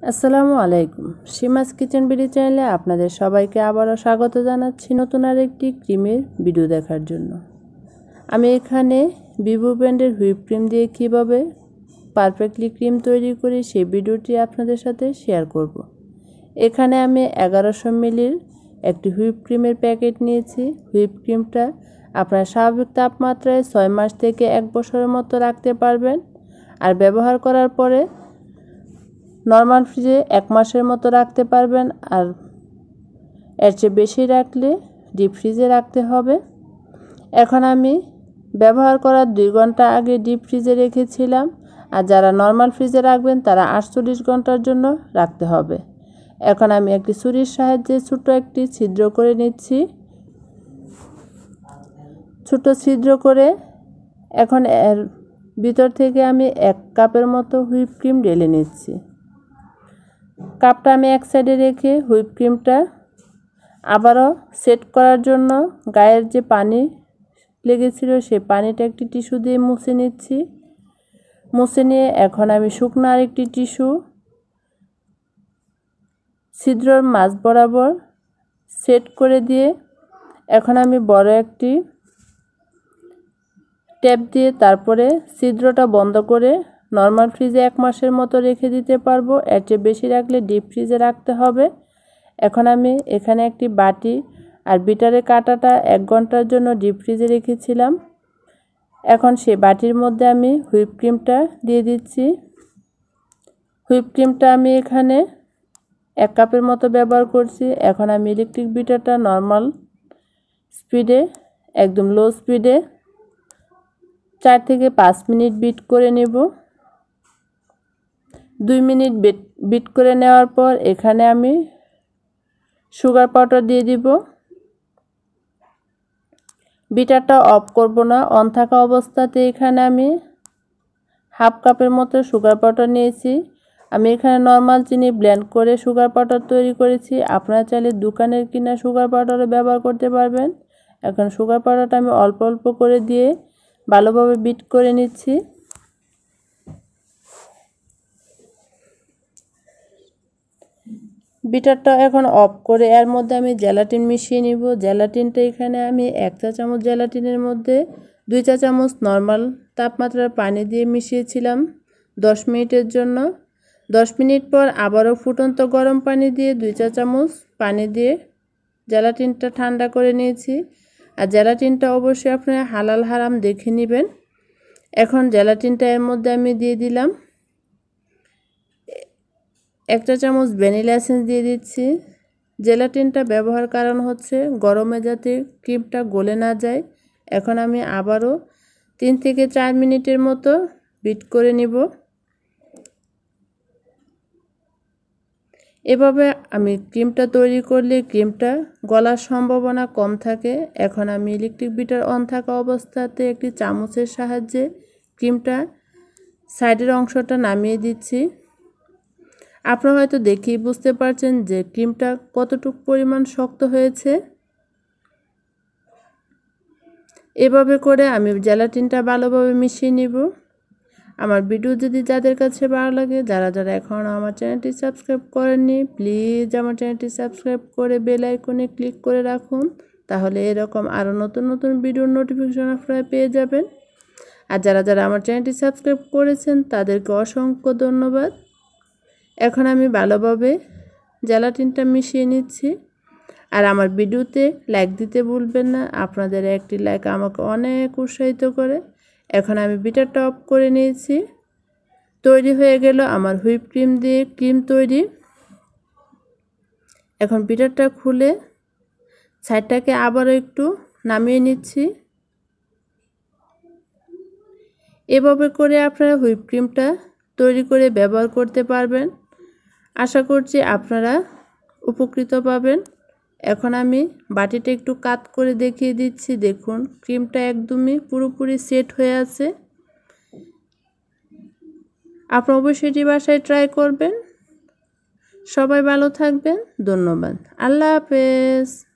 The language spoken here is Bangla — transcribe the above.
আসসালামু আলাইকুম। সীমাস কিচেন বিডি চ্যানেলে আপনাদের সবাইকে আবারও স্বাগত জানাচ্ছি নতুন আরেকটি ক্রিমের ভিডিও দেখার জন্য। আমি এখানে ভিভো ব্র্যান্ডের হুইপ ক্রিম দিয়ে কিভাবে পারফেক্টলি ক্রিম তৈরি করি সেই ভিডিওটি আপনাদের সাথে শেয়ার করব। এখানে আমি 1100 মিলির একটি হুইপ ক্রিমের প্যাকেট নিয়েছি। হুইপ ক্রিমটা আপনার স্বাভাবিক তাপমাত্রায় 6 মাস থেকে 1 বছরের মতো রাখতে পারবেন। আর ব্যবহার করার পরে নর্মাল ফ্রিজে 1 মাসের মতো রাখতে পারবেন। আর এর চেয়ে বেশি রাখলে ডিপ ফ্রিজে রাখতে হবে। এখন আমি ব্যবহার করার 2 ঘন্টা আগে ডিপ ফ্রিজে রেখেছিলাম। আর যারা নর্মাল ফ্রিজে রাখবেন তারা 48 ঘন্টার জন্য রাখতে হবে। এখন আমি একটি ছুরির সাহায্যে ছোট একটি ছিদ্র করে নিচ্ছি। ছোট ছিদ্র করে এখন এর ভিতর থেকে আমি 1 কাপের মতো হুইপ ক্রিম ঢেলে নিচ্ছি। কাপটা আমি এক সাইডে রেখে হুইপ ক্রিমটা আবারও সেট করার জন্য গায়ের যে পানি লেগেছিল সেই পানিটা একটি টিস্যু দিয়ে মুছে নিচ্ছি। মুছে নিয়ে এখন আমি শুকনো আরেকটি টিস্যু ছিদ্রর মাঝ বরাবর সেট করে দিয়ে এখন আমি বড় একটি ট্যাপ দিয়ে তারপরে ছিদ্রটা বন্ধ করে নর্মাল ফ্রিজে 1 মাসের মতো রেখে দিতে পারবো। এর চেয়ে বেশি রাখলে ডিপ ফ্রিজে রাখতে হবে। এখন আমি এখানে একটি বাটি আর বিটারের কাঁটাটা 1 ঘন্টার জন্য ডিপ ফ্রিজে রেখেছিলাম। এখন সেই বাটির মধ্যে আমি হুইপ ক্রিমটা দিয়ে দিচ্ছি। হুইপ ক্রিমটা আমি এখানে 1 কাপের মতো ব্যবহার করছি। এখন আমি ইলেকট্রিক বিটারটা নর্মাল স্পিডে একদম লো স্পিডে 4 থেকে 5 মিনিট বিট করে নেব। 2 মিনিট বিট করে নেওয়ার পর এখানে আমি সুগার পাউডার দিয়ে দিব। বিটারটা অফ করব না, অন থাকা অবস্থাতে এখানে আমি 1/2 কাপের মতো সুগার পাউডার নিয়েছি। আমি এখানে নর্মাল চিনি ব্লেন্ড করে সুগার পাউডার তৈরি করেছি। আপনারা চাইলে দোকানের কিনা সুগার পাউডারও ব্যবহার করতে পারবেন। এখন সুগার পাউডারটা আমি অল্প অল্প করে দিয়ে ভালোভাবে বিট করে নিচ্ছি। বিটারটা এখন অফ করে এর মধ্যে আমি জেলাটিন মিশিয়ে নিব। জেলাটিনটা এখানে আমি 1 চা চামচ জেলাটিনের মধ্যে 2 চা চামচ নর্মাল তাপমাত্রার পানি দিয়ে মিশিয়েছিলাম 10 মিনিটের জন্য। 10 মিনিট পর আবারও ফুটন্ত গরম পানি দিয়ে 2 চা চামচ পানি দিয়ে জেলাটিনটা ঠান্ডা করে নিয়েছি। আর জেলাটিনটা অবশ্যই আপনারা হালাল হারাম দেখে নেবেন। এখন জেলাটিনটা এর মধ্যে আমি দিয়ে দিলাম। 1 চা চামচ ভ্যানিলা এসেন্স দিয়ে দিচ্ছি। জেলাটিনটা ব্যবহার কারণ হচ্ছে গরমে যাতে ক্রিমটা গলে না যায়। এখন আমি আবারও 3 থেকে 4 মিনিটের মতো বিট করে নিব। এভাবে আমি ক্রিমটা তৈরি করলে ক্রিমটা গলার সম্ভাবনা কম থাকে। এখন আমি ইলেকট্রিক বিটার অন থাকা অবস্থাতে একটি চামচের সাহায্যে ক্রিমটা সাইডের অংশটা নামিয়ে দিচ্ছি। আপনারা হয়তো দেখেই বুঝতে পারছেন যে ক্রিমটা কতটুকু পরিমাণ শক্ত হয়েছে। এভাবে করে আমি জেলাটিনটা ভালোভাবে মিশিয়ে নিব। আমার ভিডিও যদি যাদের কাছে ভালো লাগে, যারা যারা এখনও আমার চ্যানেলটি সাবস্ক্রাইব করেননি, প্লিজ আমার চ্যানেলটি সাবস্ক্রাইব করে বেল আইকনে ক্লিক করে রাখুন। তাহলে এরকম আরও নতুন নতুন ভিডিওর নোটিফিকেশন আপনারা পেয়ে যাবেন। আর যারা যারা আমার চ্যানেলটি সাবস্ক্রাইব করেছেন তাদেরকে অসংখ্য ধন্যবাদ। এখন আমি ভালোভাবে জেলাটিনটা মিশিয়ে নিচ্ছি। আর আমার ভিডিওতে লাইক দিতে ভুলবেন না, আপনাদের একটি লাইক আমাকে অনেক উৎসাহিত করে। এখন আমি বিটারটা অফ করে নিয়েছি। তৈরি হয়ে গেল আমার হুইপ ক্রিম দিয়ে ক্রিম তৈরি। এখন বিটারটা খুলে সাইডটাকে আবারও একটু নামিয়ে নিচ্ছি। এভাবে করে আপনারা হুইপ ক্রিমটা তৈরি করে ব্যবহার করতে পারবেন। আশা করছি আপনারা উপকৃত পাবেন। এখন আমি বাটিটা একটু কাত করে দেখিয়ে দিচ্ছি। দেখুন ক্রিমটা একদমই পুরোপুরি সেট হয়ে আছে। আপনারা অবশ্যই এটি বাসায় ট্রাই করবেন। সবাই ভালো থাকবেন। ধন্যবাদ। আল্লাহ হাফেজ।